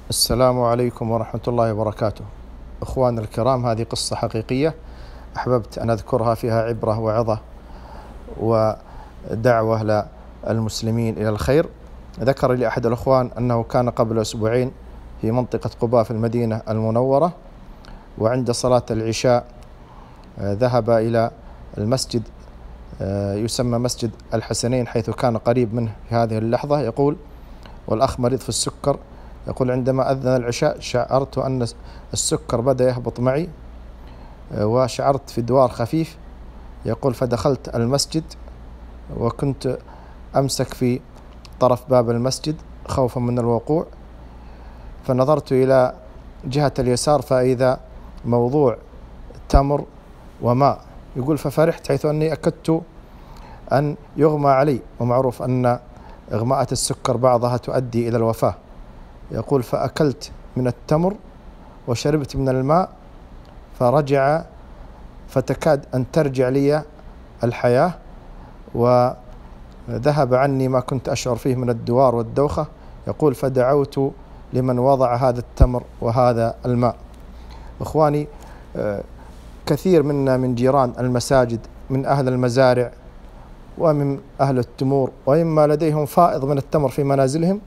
السلام عليكم ورحمة الله وبركاته. إخواننا الكرام، هذه قصة حقيقية أحببت أن أذكرها، فيها عبرة وعظة ودعوة للمسلمين إلى الخير. ذكر لي أحد الأخوان أنه كان قبل أسبوعين في منطقة قباء في المدينة المنورة، وعند صلاة العشاء ذهب إلى المسجد يسمى مسجد الحسنين، حيث كان قريب منه في هذه اللحظة. يقول: والأخ مريض في السكر. يقول: عندما أذن العشاء شعرت أن السكر بدأ يهبط معي، وشعرت في دوار خفيف. يقول: فدخلت المسجد وكنت أمسك في طرف باب المسجد خوفا من الوقوع، فنظرت إلى جهة اليسار فإذا موضوع تمر وماء. يقول: ففرحت حيث أني أكدت أن يغمى علي، ومعروف أن إغماءة السكر بعضها تؤدي إلى الوفاة. يقول: فأكلت من التمر وشربت من الماء، فرجع فتكاد أن ترجع لي الحياة، وذهب عني ما كنت أشعر فيه من الدوار والدوخة. يقول: فدعوت لمن وضع هذا التمر وهذا الماء. إخواني، كثير منا من جيران المساجد، من أهل المزارع ومن أهل التمور، وإما لديهم فائض من التمر في منازلهم،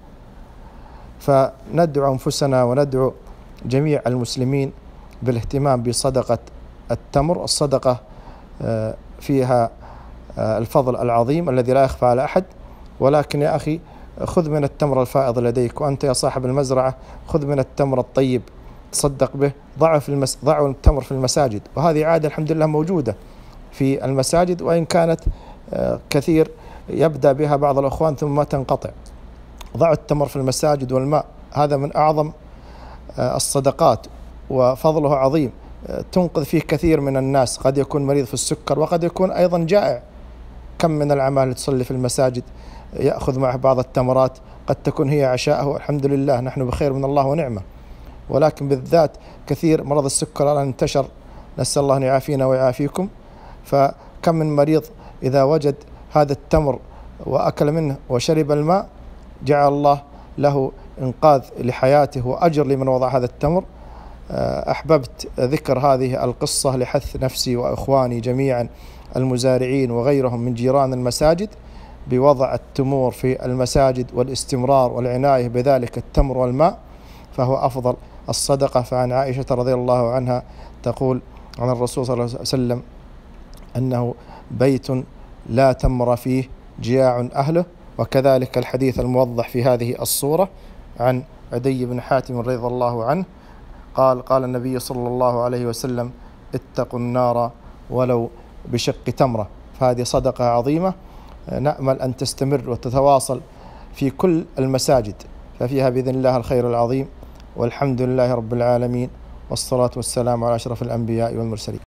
فندعو أنفسنا وندعو جميع المسلمين بالاهتمام بصدقة التمر. الصدقة فيها الفضل العظيم الذي لا يخفى على أحد، ولكن يا أخي خذ من التمر الفائض لديك، وأنت يا صاحب المزرعة خذ من التمر الطيب تصدق به. ضعوا التمر في المساجد، وهذه عادة الحمد لله موجودة في المساجد، وإن كانت كثير يبدأ بها بعض الأخوان ثم تنقطع. ضعوا التمر في المساجد والماء، هذا من أعظم الصدقات وفضله عظيم، تنقذ فيه كثير من الناس. قد يكون مريض في السكر وقد يكون أيضا جائع. كم من العمال تصلي في المساجد يأخذ معه بعض التمرات، قد تكون هي عشاءه. الحمد لله نحن بخير من الله ونعمة، ولكن بالذات كثير مرض السكر الآن انتشر، نسأل الله أن يعافينا ويعافيكم. فكم من مريض إذا وجد هذا التمر وأكل منه وشرب الماء جعل الله له إنقاذ لحياته وأجر لمن وضع هذا التمر. أحببت ذكر هذه القصة لحث نفسي وإخواني جميعا المزارعين وغيرهم من جيران المساجد بوضع التمور في المساجد والاستمرار والعناية بذلك التمر والماء، فهو أفضل الصدقة. فعن عائشة رضي الله عنها تقول عن الرسول صلى الله عليه وسلم أنه بيت لا تمر فيه جياع أهله. وكذلك الحديث الموضح في هذه الصورة عن عدي بن حاتم رضي الله عنه قال النبي صلى الله عليه وسلم: اتقوا النار ولو بشق تمرة. فهذه صدقة عظيمة نأمل أن تستمر وتتواصل في كل المساجد، ففيها بإذن الله الخير العظيم. والحمد لله رب العالمين، والصلاة والسلام على أشرف الأنبياء والمرسلين.